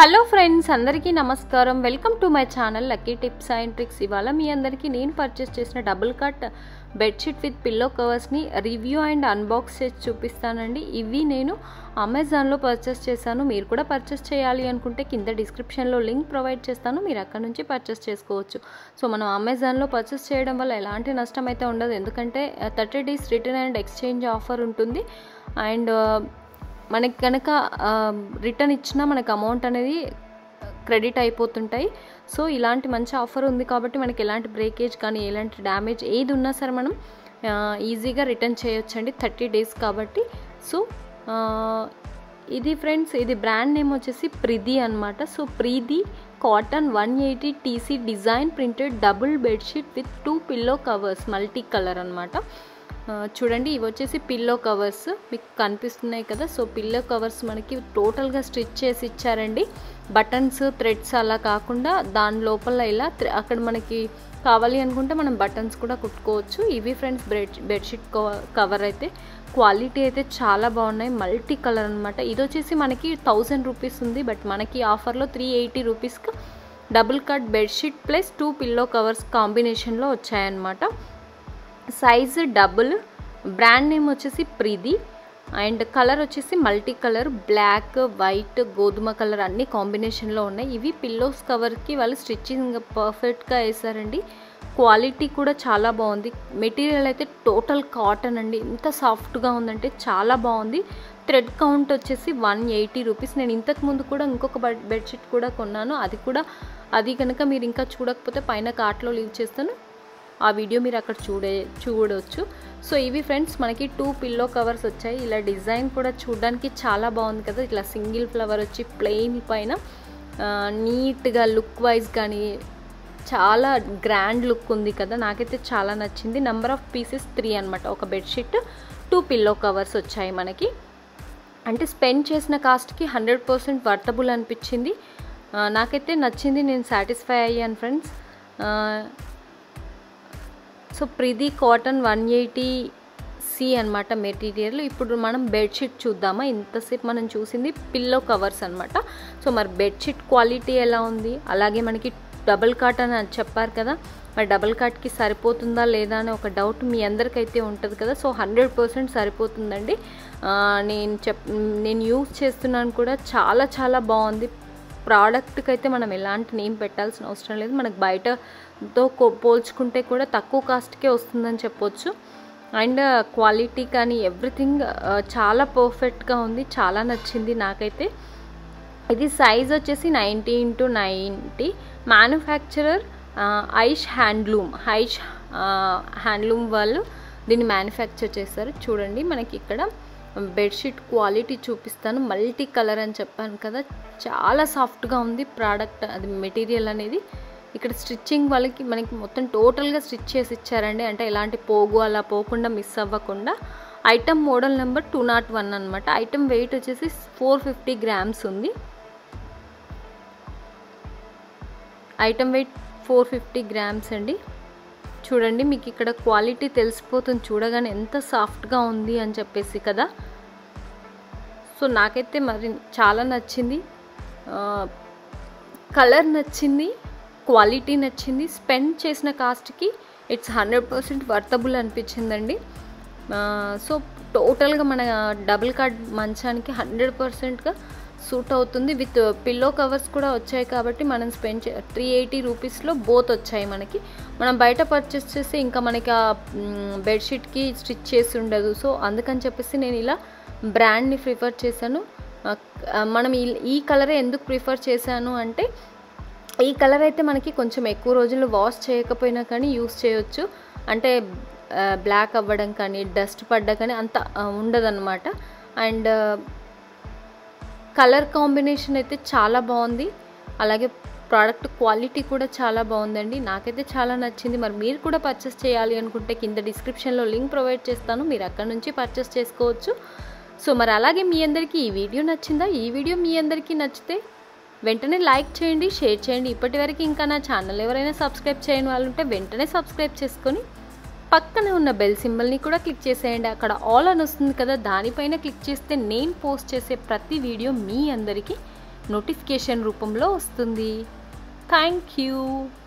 Hello friends, అందరికీ నమస్కారం. Welcome to my channel lucky tips and tricks. ఇవాళ మీ అందరికీ నేను పర్చేస్ చేసిన double cut bedsheet with pillow కవర్స్ని రివ్యూ అండ్ అన్బాక్స్ చేసి చూపిస్తానండి. ఇవి నేను అమెజాన్లో పర్చేస్ చేశాను. మీరు కూడా పర్చేస్ చేయాలి అనుకుంటే కింద డిస్క్రిప్షన్లో లింక్ ప్రొవైడ్ చేస్తాను, మీరు అక్కడ నుంచి పర్చేస్ చేసుకోవచ్చు. సో మనం అమెజాన్లో పర్చేస్ చేయడం వల్ల ఎలాంటి నష్టం అయితే ఉండదు, ఎందుకంటే 30 days return and exchange offer ఉంటుంది. అండ్ మనకి కనుక రిటర్న్ ఇచ్చినా మనకు అమౌంట్ అనేది క్రెడిట్ అయిపోతుంటాయి. సో ఇలాంటి మంచి ఆఫర్ ఉంది కాబట్టి మనకి ఎలాంటి బ్రేకేజ్ కానీ ఎలాంటి డ్యామేజ్ ఏది ఉన్నా సరే మనం ఈజీగా రిటర్న్ చేయొచ్చండి, 30 days కాబట్టి. సో ఇది ఫ్రెండ్స్, ఇది బ్రాండ్ నేమ్ వచ్చేసి ప్రిది అనమాట. సో ప్రిది cotton 180 TC design printed double bedsheet with 2 pillow covers multi colour అనమాట. చూడండి, ఇవి వచ్చేసి పిల్లో కవర్స్ మీకు కనిపిస్తున్నాయి కదా. సో పిల్లో కవర్స్ మనకి టోటల్గా స్టిచ్ చేసి ఇచ్చారండి. బటన్స్ థ్రెడ్స్ అలా కాకుండా దాని లోపల ఇలా అక్కడ మనకి కావాలి అనుకుంటే మనం బటన్స్ కూడా కుట్టుకోవచ్చు. ఇవి ఫ్రెండ్స్ బెడ్షీట్ కవర్ అయితే క్వాలిటీ అయితే చాలా బాగున్నాయి, మల్టీ కలర్ అనమాట. ఇది వచ్చేసి మనకి 1000 రూపీస్ ఉంది, బట్ మనకి ఆఫర్లో 380 రూపీస్కి double cut bedsheet plus 2 pillow covers కాంబినేషన్లో వచ్చాయన్నమాట. సైజు డబుల్, బ్రాండ్ నేమ్ వచ్చేసి ప్రిది అండ్ కలర్ వచ్చేసి మల్టీ కలర్, బ్లాక్, వైట్, గోధుమ కలర్ అన్ని కాంబినేషన్లో ఉన్నాయి. ఇవి పిల్లోస్ కవర్కి వాళ్ళు స్టిచ్చింగ్ పర్ఫెక్ట్గా వేసారండి. క్వాలిటీ కూడా చాలా బాగుంది. మెటీరియల్ అయితే టోటల్ కాటన్ అండి, ఇంత సాఫ్ట్గా ఉందంటే చాలా బాగుంది. థ్రెడ్ కౌంట్ వచ్చేసి 180 రూపీస్. నేను ఇంతకుముందు కూడా ఇంకొక బెడ్షీట్ కూడా కొన్నాను, అది కనుక మీరు ఇంకా చూడకపోతే పైన కార్ట్లో లీవ్ చేస్తాను, ఆ వీడియో మీరు అక్కడ చూడవచ్చు. సో ఇవి ఫ్రెండ్స్ మనకి 2 పిల్లో కవర్స్ వచ్చాయి. ఇలా డిజైన్ కూడా చూడడానికి చాలా బాగుంది కదా, ఇట్లా సింగిల్ ఫ్లవర్ వచ్చి ప్లెయిన్ పైన నీట్గా లుక్ వైజ్ కానీ చాలా గ్రాండ్ లుక్ ఉంది కదా, నాకైతే చాలా నచ్చింది. నెంబర్ ఆఫ్ పీసెస్ 3 అనమాట. ఒక బెడ్షీట్ 2 పిల్లో కవర్స్ వచ్చాయి మనకి. అంటే స్పెండ్ చేసిన కాస్ట్కి 100% వర్తబుల్ అనిపించింది, నాకైతే నచ్చింది, నేను సాటిస్ఫై అయ్యాను ఫ్రెండ్స్. సో ప్రిది కాటన్ 180C అనమాట మెటీరియల్. ఇప్పుడు మనం బెడ్షీట్ చూద్దామా. ఇంతసేపు మనం చూసింది పిల్లో కవర్స్ అనమాట. సో మరి బెడ్షీట్ క్వాలిటీ ఎలా ఉంది, అలాగే మనకి డబుల్ కాట్ అని చెప్పారు కదా, మరి డబుల్ కాట్కి సరిపోతుందా లేదా అని ఒక డౌట్ మీ అందరికైతే ఉంటుంది కదా. సో 100% సరిపోతుందండి. నేను యూజ్ చేస్తున్నాను కూడా, చాలా చాలా బాగుంది. ప్రోడక్ట్కి అయితే మనం ఎలాంటి నేమ్ పెట్టాల్సిన అవసరం లేదు, మనకు బయటతో పోల్చుకుంటే కూడా తక్కువ కాస్ట్కే వస్తుందని చెప్పొచ్చు. అండ్ క్వాలిటీ కానీ ఎవ్రీథింగ్ చాలా పర్ఫెక్ట్గా ఉంది, చాలా నచ్చింది నాకైతే. ఇది సైజ్ వచ్చేసి 90x90. మ్యానుఫ్యాక్చరర్ ఐష్ హ్యాండ్లూమ్ వాళ్ళు దీన్ని మ్యానుఫ్యాక్చర్ చేస్తారు. చూడండి, మనకి ఇక్కడ బెడ్షీట్ క్వాలిటీ చూపిస్తాను. మల్టీ కలర్ అని చెప్పాను కదా, చాలా సాఫ్ట్గా ఉంది ప్రోడక్ట్, అది మెటీరియల్ అనేది. ఇక్కడ స్టిచ్చింగ్ మనకి మొత్తం టోటల్గా స్టిచ్ చేసి ఇచ్చారండి, అంటే ఎలాంటి పోగు అలా పోకుండా మిస్ అవ్వకుండా. ఐటమ్ మోడల్ నెంబర్ 201 అనమాట. ఐటమ్ వెయిట్ వచ్చేసి 450 grams ఉంది. ఐటమ్ వెయిట్ 450 grams అండి. చూడండి, మీకు ఇక్కడ క్వాలిటీ తెలిసిపోతుంది చూడగానే ఎంత సాఫ్ట్గా ఉంది అని చెప్పేసి కదా. సో నాకైతే మరి చాలా నచ్చింది, కలర్ నచ్చింది, క్వాలిటీ నచ్చింది. స్పెండ్ చేసిన కాస్ట్కి ఇట్స్ 100% వర్తబుల్ అనిపించిందండి. సో టోటల్గా మన డబుల్ కార్డ్ మంచానికి 100%గా సూట్ అవుతుంది. విత్ పిల్లో కవర్స్ కూడా వచ్చాయి కాబట్టి మనం స్పెండ్ 380 రూపీస్లో బోత్ వచ్చాయి మనకి. మనం బయట పర్చేస్ చేస్తే ఇంకా మనకి ఆ బెడ్షీట్కి స్టిచ్ చేసి ఉండదు. సో అందుకని చెప్పేసి నేను ఇలా బ్రాండ్ని ప్రిఫర్ చేశాను. మనం ఈ కలరే ఎందుకు ప్రిఫర్ చేశాను అంటే, ఈ కలర్ అయితే మనకి కొంచెం ఎక్కువ రోజులు వాష్ చేయకపోయినా కానీ యూస్ చేయొచ్చు, అంటే బ్లాక్ అవ్వడం కానీ డస్ట్ పడ్డా కానీ అంత ఉండదన్నమాట. అండ్ కలర్ కాంబినేషన్ అయితే చాలా బాగుంది, అలాగే ప్రోడక్ట్ క్వాలిటీ కూడా చాలా బాగుందండి, నాకైతే చాలా నచ్చింది. మరి మీరు కూడా పర్చేస్ చేయాలి అనుకుంటే కింద డిస్క్రిప్షన్లో లింక్ ప్రొవైడ్ చేస్తాను, మీరు అక్కడ నుంచి పర్చేస్ చేసుకోవచ్చు. సో మరి అలాగే మీ అందరికీ ఈ వీడియో నచ్చిందా? ఈ వీడియో మీ అందరికీ నచ్చితే వెంటనే లైక్ చేయండి, షేర్ చేయండి. ఇప్పటివరకు ఇంకా నా ఛానల్ ఎవరైనా సబ్స్క్రైబ్ చేయని వాళ్ళు ఉంటే వెంటనే సబ్స్క్రైబ్ చేసుకొని పక్కనే ఉన్న బెల్ సింబల్ని కూడా క్లిక్ చేసేయండి. అక్కడ ఆల్ అని వస్తుంది కదా, దానిపైన క్లిక్ చేస్తే నేను పోస్ట్ చేసే ప్రతి వీడియో మీ అందరికీ నోటిఫికేషన్ రూపంలో వస్తుంది. Thank you.